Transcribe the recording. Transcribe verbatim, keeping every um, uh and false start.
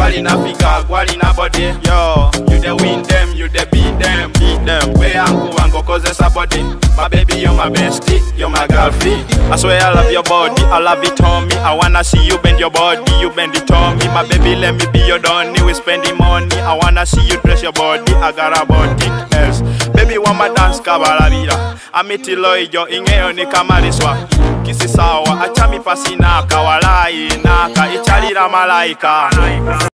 Gwali na figure, gwali na body. Yo, you the win them, you the beat them, beat them. Where angu wango cause somebody. My baby, you're my bestie, you're my girlfriend. I swear I love your body, I love it on me. I wanna see you bend your body, you bend it on me. My baby, let me be your donny, we spending money. I wanna see you dress your body, I got a body else. Baby, want my dance kabala vida. Amiti loijo, ingeo ni kamariswa. Kisi sawa, achami pasina, kawalai, naka, ichalira malaika.